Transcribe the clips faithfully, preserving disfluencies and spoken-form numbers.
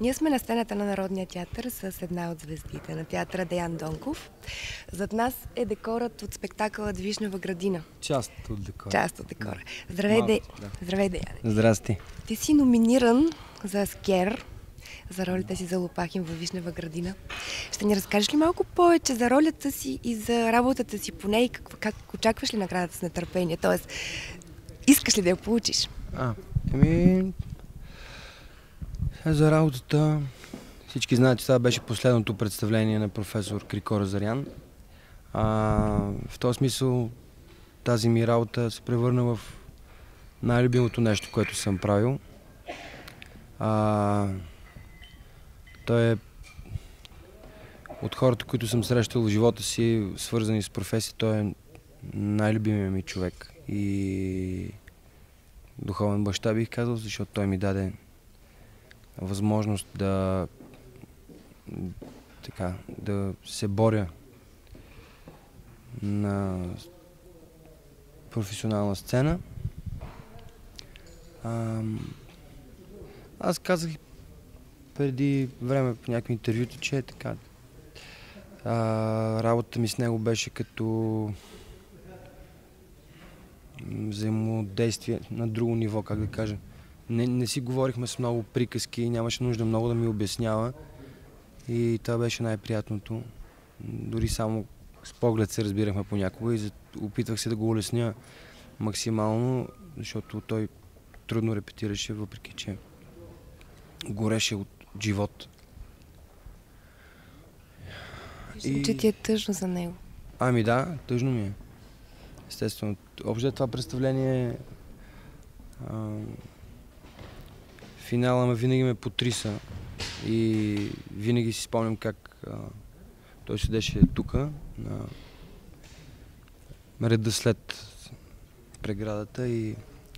Ние сме на сцената на Народния театър с една от звездите на театъра Деян Донков. Зад нас е декорът от спектакъла Движнева градина. Част от декора. Част от декора. Здравей, Малко, Де... да. Здравей Деяне. Здрасти. Ти си номиниран за Аскер, за ролята си за Лопахин във Вишнева градина. Ще ни разкажеш ли малко повече за ролята си и за работата си по нея и как, как очакваш ли наградата с нетърпение? Тоест, искаш ли да я получиш? А, еми... За работата всички знаят, че това беше последното представление на професор Крико Разарян. А, в този смисъл тази ми работа се превърна в най-любимото нещо, което съм правил. А, той е от хората, които съм срещал в живота си, свързани с професия, той е най-любимият ми човек и духовен баща, бих казал, защото той ми даде възможност да, така, да се боря на професионална сцена. А, аз казах преди време по някакви интервюта, че е така. А, работата ми с него беше като взаимодействие на друго ниво, как да кажа. Не, не си говорихме с много приказки, нямаше нужда много да ми обяснява и това беше най-приятното. Дори само с поглед се разбирахме понякога и опитвах се да го улесня максимално, защото той трудно репетираше, въпреки че гореше от живот. И... че ти е тъжно за него. Ами да, тъжно ми е. Естествено. Общо това представление а... финала ме винаги ме потриса и винаги си спомням как а, той седеше тук на реда след преградата и,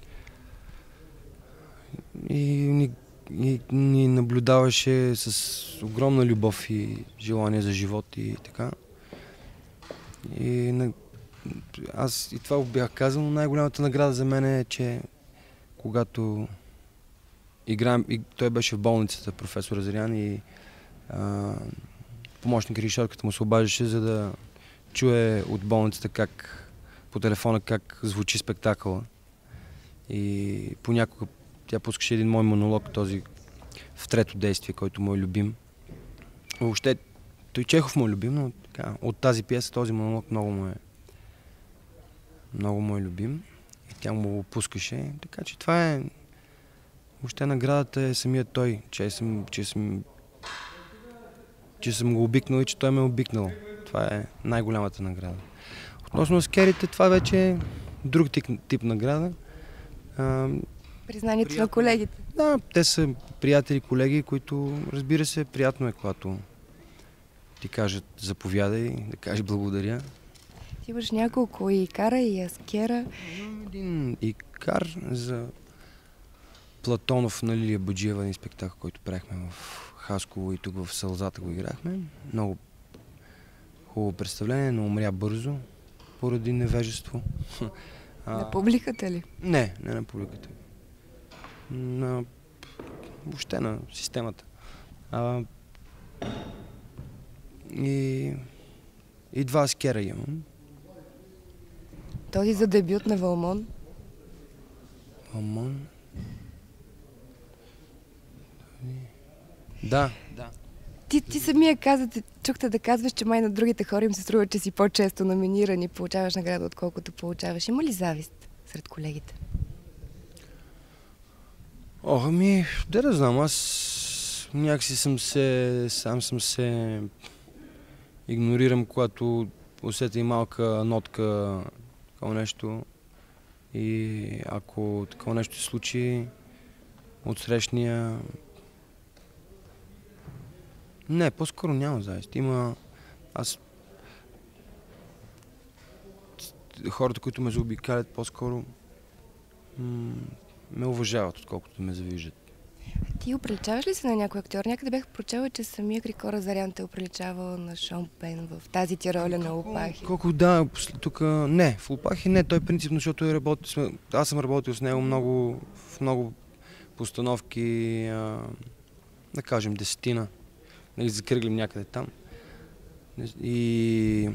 и, ни, и ни наблюдаваше с огромна любов и желание за живот и така. И на, аз и това бях казал, но най-голямата награда за мен е, че когато играем, и той беше в болницата, професор Разарян, и а, помощник режисьорката му се обаждаше, за да чуе от болницата как, по телефона как звучи спектакъла. И понякога тя пускаше един мой монолог, този в трето действие, който му е любим. Въобще, той Чехов му е любим, но така, от тази пиеса този монолог много му е много му е любим. И тя му го пускаше. Така че това е... Въобще наградата е самият той, че съм, че съм, че съм го обикнал и че той ме е обикнал. Това е най-голямата награда. Относно аскерите, това вече е друг тип, тип награда. А, Признанието приятно... на колегите. Да, те са приятели, колеги, които, разбира се, приятно е, когато ти кажат заповядай, да кажеш благодаря. Ти имаш няколко и икара, и аскера. Един икар за Платонов на Лилия Баджиева, един спектакъл, който правихме в Хасково и тук в Сълзата го играхме. Много хубаво представление, но умря бързо, поради невежество. На публиката ли? Не, не на публиката. На... Въобще на системата. А... И... и два аскера имам. Този за дебют на Валмон? Валмон? Да, да. Ти, ти самия каза, чухте да казваш, че май на другите хора им се струва, че си по-често номиниран и получаваш награда, отколкото получаваш. Има ли завист сред колегите? О, ами, да да знам, аз някакси съм се, сам съм се игнорирам, когато усетя и малка нотка такова нещо. И ако такова нещо се случи от срещния... Не, по-скоро няма завист. Има... Аз... Хората, които ме заобикалят, по-скоро м- ме уважават, отколкото ме завиждат. Ти оприличаваш ли се на някой актьор? Някъде бях прочела, че самия Крико Разарян те оприличавал на Шон Пен в тази ти роля на Лопахин. Колко да, тук не, в Лопахин не, той принципно, защото е работил, аз съм работил с него много, в много постановки, а, да кажем десетина, нали, закръглим някъде там. И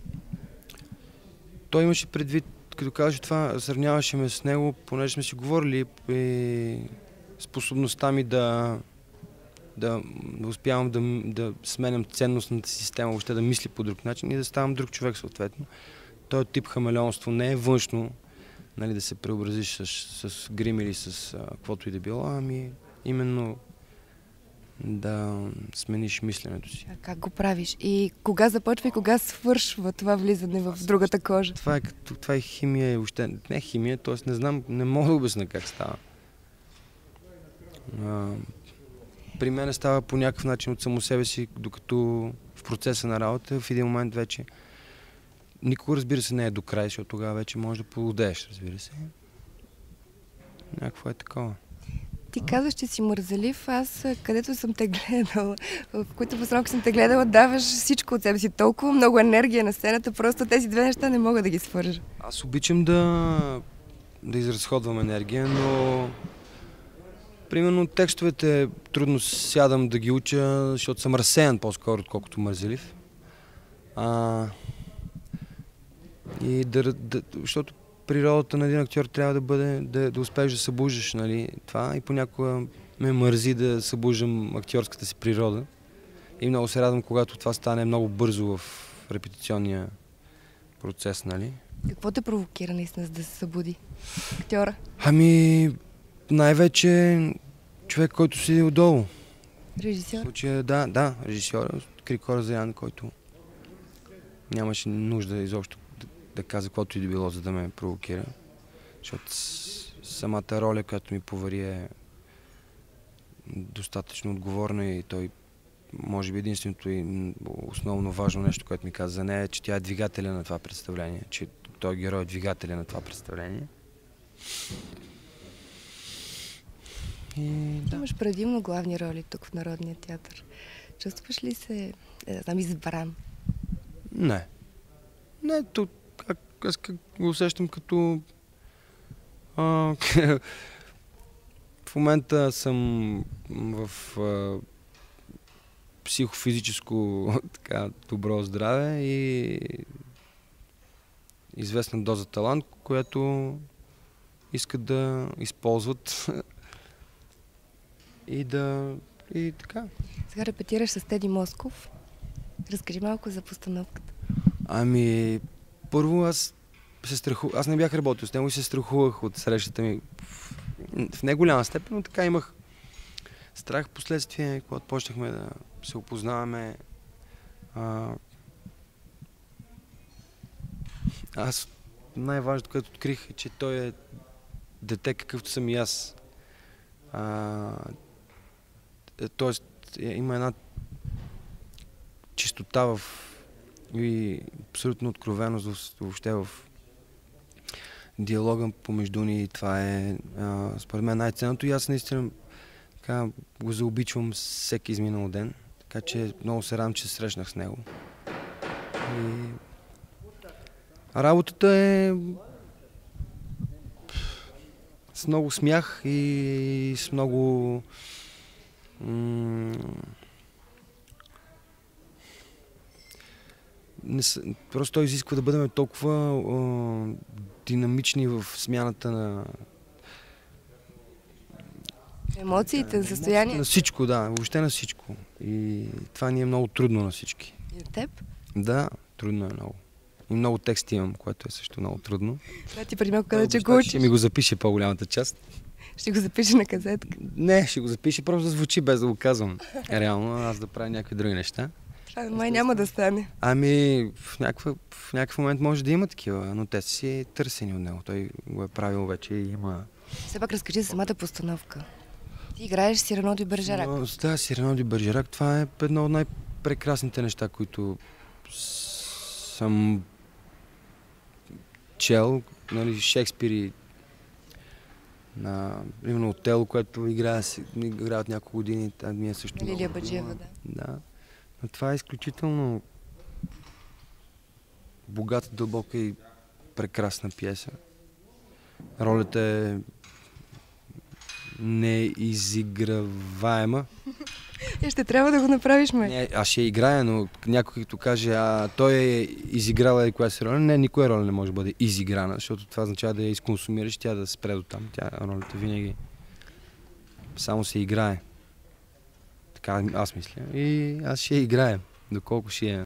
той имаше предвид, като казваше това, сравняваше ме с него, понеже сме си говорили и способността ми да, да, да успявам да, да сменям ценностната система, въобще да мисли по друг начин и да ставам друг човек съответно. Този тип хамелеонство не е външно, нали, да се преобразиш с, с грим или с а, каквото и да било, ами именно да смениш мисленето си. А как го правиш? И кога започва и кога свършва това влизане в другата кожа? Това е, като, това е химия, въобще не е химия, т.е. не знам, не мога да обясня как става. А, при мен става по някакъв начин от само себе си, докато в процеса на работа, в един момент вече никога, разбира се, не е до край, защото тогава вече можеш да полудееш, разбира се. Някакво е такова. Ти казваш, че си мързелив. Аз, където съм те гледала, в които посроки съм те гледала, даваш всичко от себе си. Толкова много енергия на сцената, просто тези две неща не мога да ги свържа. Аз обичам да, да изразходвам енергия, но примерно текстовете трудно сядам да ги уча, защото съм разсеян по-скоро, отколкото мързелив. А, и да, да, защото природата на един актьор трябва да бъде да, да успееш да събуждаш, нали, това, и понякога ме мързи да събуждам актьорската си природа. И много се радвам, когато това стане много бързо в репетиционния процес, нали. Какво те провокира наистина да се събуди актьора? Ами, най-вече човек, който седи отдолу. Режисьор? В случая, да, да, режисьора, Крикор Заян, който нямаше нужда изобщо да, да каза каквото и да било, за да ме провокира. Защото самата роля, която ми повари, е достатъчно отговорна и той, може би единственото и основно важно нещо, което ми каза за нея, е, че тя е двигателя на това представление, че той герой е двигателя на това представление. И, да. Имаш предимно главни роли тук в Народния театър. Чувстваш ли се, не знам, избран? Не. Не, то, как, аз как го усещам като... А, в момента съм в а, психофизическо така, добро здраве и известна доза талант, която искат да използват и да... и така. Сега репетираш с Теди Москов. Разкажи малко за постановката. Ами, първо аз се страхувах. Аз не бях работил с него и се страхувах от срещата ми в, в неголяма степен, но така имах страх последствие, когато почнахме да се опознаваме. А, аз най-важното, което открих, е, че той е дете, какъвто съм и аз. А, тоест, има една чистота в и абсолютно откровеност въобще в диалога помежду ни. Това е а, според мен най-ценното и аз наистина така, го заобичвам всеки изминал ден. Така че много се радвам, че се срещнах с него. И... работата е с много смях и с много м- Не са, просто той изисква да бъдем толкова о, динамични в смяната на Емоциите, да, състояние? На всичко, да, въобще на всичко. И това ни е много трудно на всички. И на теб? Да, трудно е много. И много тексти имам, което е също много трудно. Да, ти преди малко каза, че го учиш. Ще ми го запише по-голямата част. Ще го запише на казетка. Не, ще го запише, просто да звучи без да го казвам. Реално, аз да правя някакви други неща. Това май няма да стане. Ами, в, някаква, в някакъв момент може да има такива, но те са си търсени от него. Той го е правил вече и има... Все пак разкажи за самата постановка. Ти играеш Сирано ди Бержерак. Но, да, Сирано ди Бержерак, това е едно от най-прекрасните неща, които съм чел. Нали, Шекспир и на, именно Отело, което играят игра няколко години. Та ми е също Лилия Баджиева, да. Да. Но това е изключително богата, дълбока и прекрасна пиеса. Ролята е неизиграваема. Е, ще трябва да го направиш, ме. Не, аз ще играя, но някой като каже, а той е изиграл и коя си роля, не, никоя роля не може да бъде изиграна, защото това означава да я изконсумираш, тя да спре до там. Тя ролята винаги само се играе. Така аз мисля. И аз ще играя, доколко ще е.